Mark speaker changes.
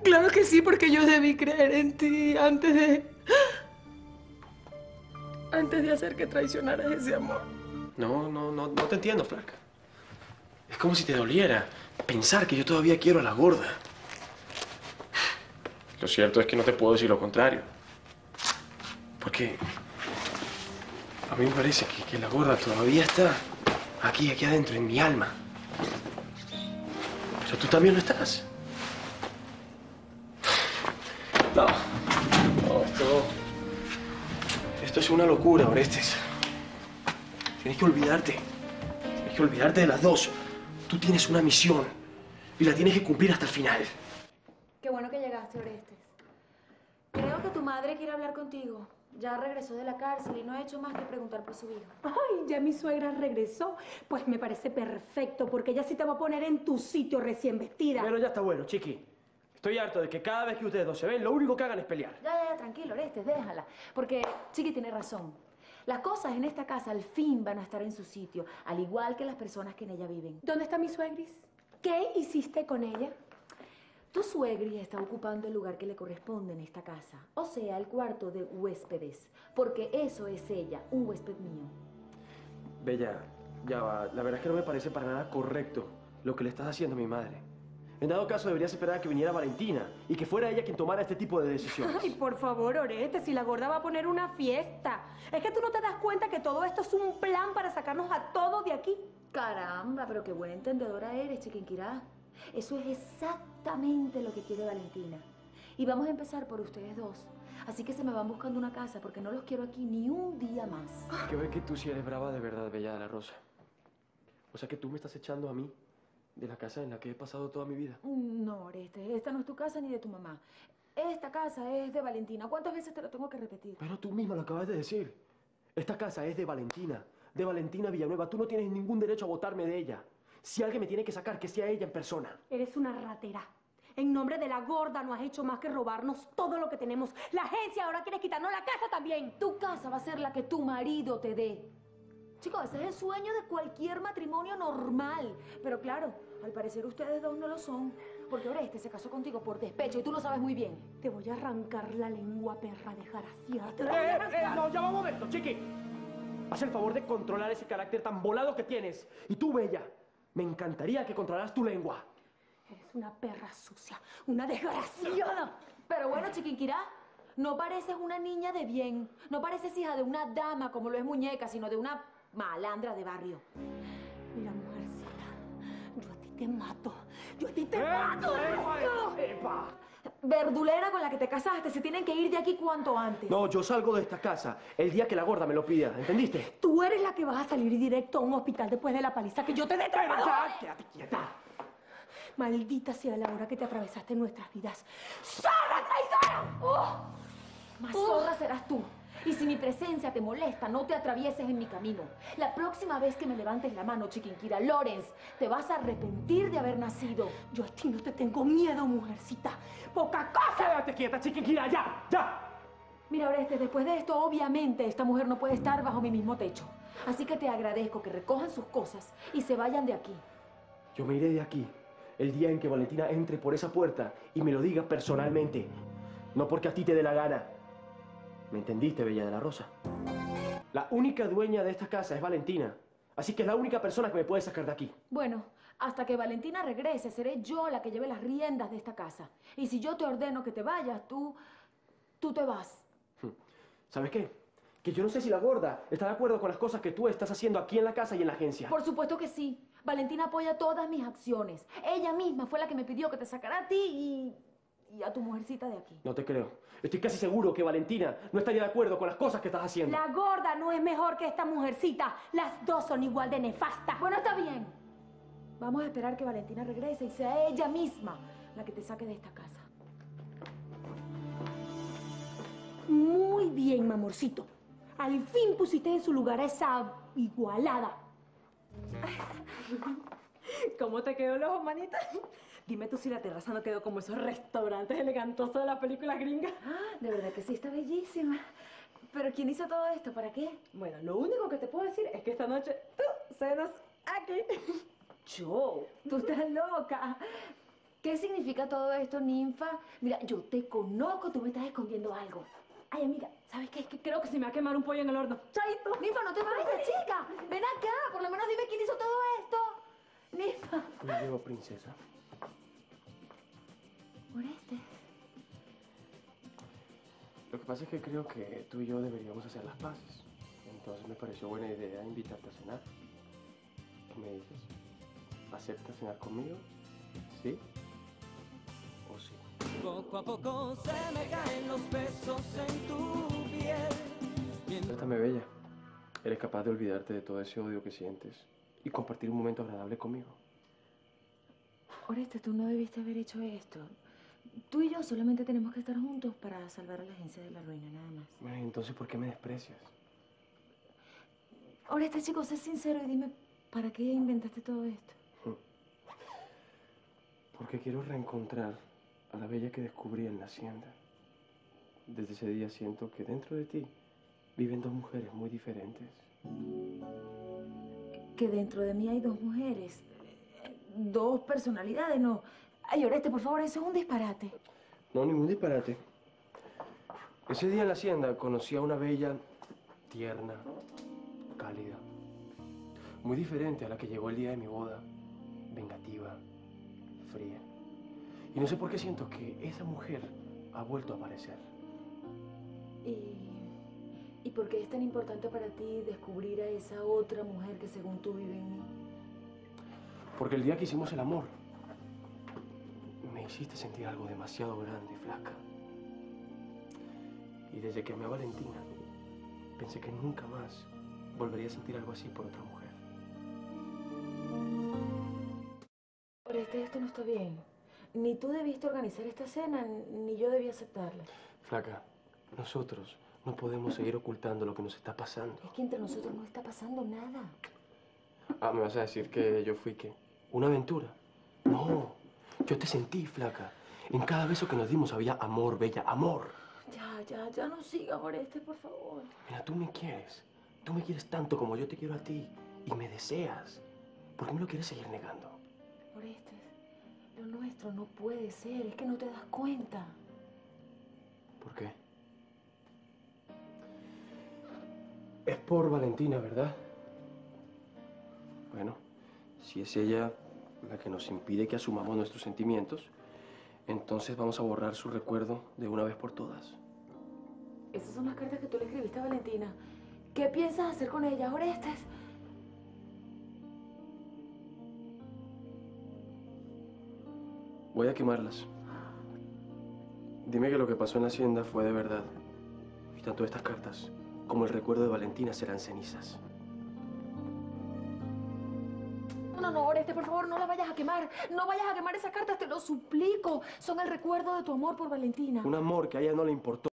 Speaker 1: Claro que sí, porque yo debí creer en ti antes de hacer que traicionaras ese amor.
Speaker 2: No te entiendo, flaca. Es como si te doliera pensar que yo todavía quiero a la gorda. Lo cierto es que no te puedo decir lo contrario. Porque a mí me parece que la gorda todavía está aquí adentro, en mi alma. Pero tú también lo estás. No, esto es una locura, Orestes. Tienes que olvidarte. Tienes que olvidarte de las dos. Tú tienes una misión y la tienes que cumplir hasta el final.
Speaker 3: Qué bueno que llegaste, Orestes. Creo que tu madre quiere hablar contigo. Ya regresó de la cárcel y no ha hecho más que preguntar por su hija.
Speaker 1: Ay, ya mi suegra regresó. Pues me parece perfecto, porque ella sí te va a poner en tu sitio recién vestida.
Speaker 2: Pero ya está bueno, chiqui. Estoy harto de que cada vez que ustedes dos se ven, lo único que hagan es pelear.
Speaker 3: Ya, tranquilo, Orestes, déjala. Porque Chiqui tiene razón. Las cosas en esta casa al fin van a estar en su sitio, al igual que las personas que en ella viven.
Speaker 1: ¿Dónde está mi suegris? ¿Qué hiciste con ella?
Speaker 3: Tu suegri está ocupando el lugar que le corresponde en esta casa, o sea, el cuarto de huéspedes, porque eso es ella, un huésped mío.
Speaker 2: Bella, ya va. La verdad es que no me parece para nada correcto lo que le estás haciendo a mi madre. En dado caso, deberías esperar a que viniera Valentina y que fuera ella quien tomara este tipo de decisiones.
Speaker 1: Ay, por favor, Orestes, si la gorda va a poner una fiesta. Es que tú no te das cuenta que todo esto es un plan para sacarnos a todos de aquí.
Speaker 3: Caramba, pero qué buena entendedora eres, Chiquinquirá. Eso es exactamente lo que quiere Valentina. Y vamos a empezar por ustedes dos. Así que se me van buscando una casa porque no los quiero aquí ni un día más.
Speaker 2: Que ve que tú sí eres brava de verdad, Bella de la Rosa. O sea que tú me estás echando a mí de la casa en la que he pasado toda mi vida.
Speaker 3: No, Orestes, esta no es tu casa ni de tu mamá. Esta casa es de Valentina. ¿Cuántas veces te lo tengo que repetir?
Speaker 2: Pero tú misma lo acabas de decir. Esta casa es de Valentina Villanueva. Tú no tienes ningún derecho a botarme de ella. Si alguien me tiene que sacar, que sea ella en persona.
Speaker 1: Eres una ratera. En nombre de la gorda no has hecho más que robarnos todo lo que tenemos. La agencia ahora quiere quitarnos la casa también.
Speaker 3: Tu casa va a ser la que tu marido te dé. Chicos, ese es el sueño de cualquier matrimonio normal. Pero claro, al parecer ustedes dos no lo son. Porque Orestes se casó contigo por despecho y tú lo sabes muy bien.
Speaker 1: Te voy a arrancar la lengua, perra desgraciada.
Speaker 2: No, ya va un momento, chiqui. Haz el favor de controlar ese carácter tan volado que tienes. Y tú, Bella, me encantaría que controlaras tu lengua.
Speaker 1: Eres una perra sucia, una desgraciada.
Speaker 3: Pero bueno, Chiquinquirá, no pareces una niña de bien. No pareces hija de una dama como lo es Muñeca, sino de una malandra de barrio.
Speaker 1: Mira, mujercita, yo a ti te mato. Yo a ti te mato.
Speaker 2: ¡Epa!
Speaker 3: Verdulera con la que te casaste, se tienen que ir de aquí cuanto antes.
Speaker 2: No, yo salgo de esta casa el día que la gorda me lo pida, ¿entendiste?
Speaker 1: Tú eres la que vas a salir directo a un hospital después de la paliza que yo te dé.
Speaker 2: Ya, quédate quieta.
Speaker 1: Maldita sea la hora que te atravesaste en nuestras vidas. ¡Zorra traidora!
Speaker 3: Más zorra serás tú. Y si mi presencia te molesta, no te atravieses en mi camino. La próxima vez que me levantes la mano, Chiquinquirá Lorenz, te vas a arrepentir de haber nacido.
Speaker 1: Yo a ti no te tengo miedo, mujercita. ¡Poca cosa!
Speaker 2: Quédate quieta, Chiquinquirá, ya.
Speaker 3: Mira, Orestes, después de esto, obviamente, esta mujer no puede estar bajo mi mismo techo. Así que te agradezco que recojan sus cosas y se vayan de aquí.
Speaker 2: Yo me iré de aquí el día en que Valentina entre por esa puerta y me lo diga personalmente. No porque a ti te dé la gana. ¿Me entendiste, Bella de la Rosa? La única dueña de esta casa es Valentina. Así que es la única persona que me puede sacar de aquí.
Speaker 3: Bueno, hasta que Valentina regrese, seré yo la que lleve las riendas de esta casa. Y si yo te ordeno que te vayas, tú te vas.
Speaker 2: ¿Sabes qué? Que yo no sé si la gorda está de acuerdo con las cosas que tú estás haciendo aquí en la casa y en la agencia.
Speaker 3: Por supuesto que sí. Valentina apoya todas mis acciones. Ella misma fue la que me pidió que te sacara a ti y a tu mujercita de aquí.
Speaker 2: No te creo. Estoy casi seguro que Valentina no estaría de acuerdo con las cosas que estás haciendo.
Speaker 1: La gorda no es mejor que esta mujercita. Las dos son igual de nefastas.
Speaker 3: Bueno, está bien. Vamos a esperar que Valentina regrese y sea ella misma la que te saque de esta casa.
Speaker 1: Muy bien, mi amorcito. Al fin pusiste en su lugar a esa igualada.
Speaker 4: ¿Cómo te quedó el ojo, manita? Dime tú si la terraza no quedó como esos restaurantes elegantosos de las películas gringas.
Speaker 3: De verdad que sí, está bellísima. ¿Pero quién hizo todo esto? ¿Para qué?
Speaker 4: Bueno, lo único que te puedo decir es que esta noche tú cenas aquí.
Speaker 3: Yo. Tú estás loca. ¿Qué significa todo esto, ninfa? Mira, yo te conozco, tú me estás escondiendo algo. Ay, amiga, ¿sabes qué?
Speaker 4: Es que creo que se me va a quemar un pollo en el horno. ¡Chaito!
Speaker 3: Ninfa, no te vayas, chica. Ven acá, por lo menos dime quién hizo todo esto. Ninfa.
Speaker 2: Me llevo, princesa.
Speaker 3: Oreste.
Speaker 2: Lo que pasa es que creo que tú y yo deberíamos hacer las paces. Entonces me pareció buena idea invitarte a cenar. ¿Qué me dices? ¿Aceptas cenar conmigo? ¿Sí? ¿O sí?
Speaker 5: Poco a poco se me caen los besos en tu piel.
Speaker 2: Trátame, bella. Eres capaz de olvidarte de todo ese odio que sientes y compartir un momento agradable conmigo.
Speaker 3: Oreste, tú no debiste haber hecho esto. Tú y yo solamente tenemos que estar juntos para salvar a la agencia de la ruina, nada más.
Speaker 2: Bueno, entonces, ¿por qué me desprecias?
Speaker 3: Oreste, chico, sé sincero y dime, ¿para qué inventaste todo esto?
Speaker 2: Porque quiero reencontrar a la bella que descubrí en la hacienda. Desde ese día siento que dentro de ti viven dos mujeres muy diferentes.
Speaker 3: Que dentro de mí hay dos mujeres, dos personalidades, no. Ay, Oreste, por favor, eso es un disparate.
Speaker 2: No, ningún disparate. Ese día en la hacienda conocí a una bella tierna, cálida, muy diferente a la que llegó el día de mi boda, vengativa, fría. Y no sé por qué siento que esa mujer ha vuelto a aparecer.
Speaker 3: ¿Y por qué es tan importante para ti descubrir a esa otra mujer que según tú vive en mí?
Speaker 2: Porque el día que hicimos el amor, me hiciste sentir algo demasiado grande y flaca. Y desde que amé a Valentina, pensé que nunca más volvería a sentir algo así por otra mujer.
Speaker 3: Oreste, esto no está bien. Ni tú debiste organizar esta cena, ni yo debí aceptarla.
Speaker 2: Flaca, nosotros no podemos seguir ocultando lo que nos está pasando.
Speaker 3: Es que entre nosotros no está pasando nada.
Speaker 2: Ah, ¿me vas a decir que yo fui qué? ¿Una aventura? No, yo te sentí, flaca. En cada beso que nos dimos había amor, bella, amor.
Speaker 3: Ya no sigas, Oreste, por favor.
Speaker 2: Mira, tú me quieres. Tú me quieres tanto como yo te quiero a ti. Y me deseas. ¿Por qué me lo quieres seguir negando?
Speaker 3: Oreste, lo nuestro no puede ser, es que no te das cuenta.
Speaker 2: ¿Por qué? Es por Valentina, ¿verdad? Bueno, si es ella la que nos impide que asumamos nuestros sentimientos, entonces vamos a borrar su recuerdo de una vez por todas.
Speaker 3: Esas son las cartas que tú le escribiste a Valentina. ¿Qué piensas hacer con ellas, Orestes?
Speaker 2: Voy a quemarlas. Dime que lo que pasó en la hacienda fue de verdad. Y tanto estas cartas como el recuerdo de Valentina serán cenizas.
Speaker 3: No, Oreste, por favor, no la vayas a quemar. No vayas a quemar esas cartas, te lo suplico. Son el recuerdo de tu amor por Valentina.
Speaker 2: Un amor que a ella no le importó.